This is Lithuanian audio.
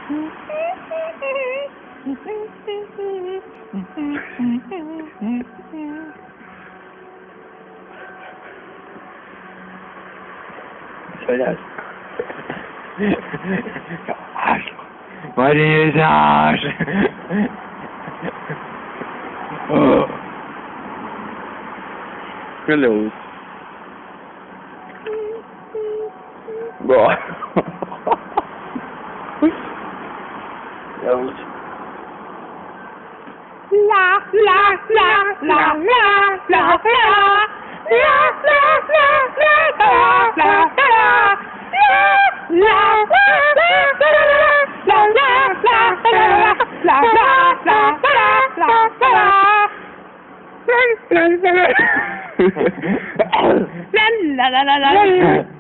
Söyle. Yavaş. Marizar. Hello. Go. Yavuz. La la la la la la la la la la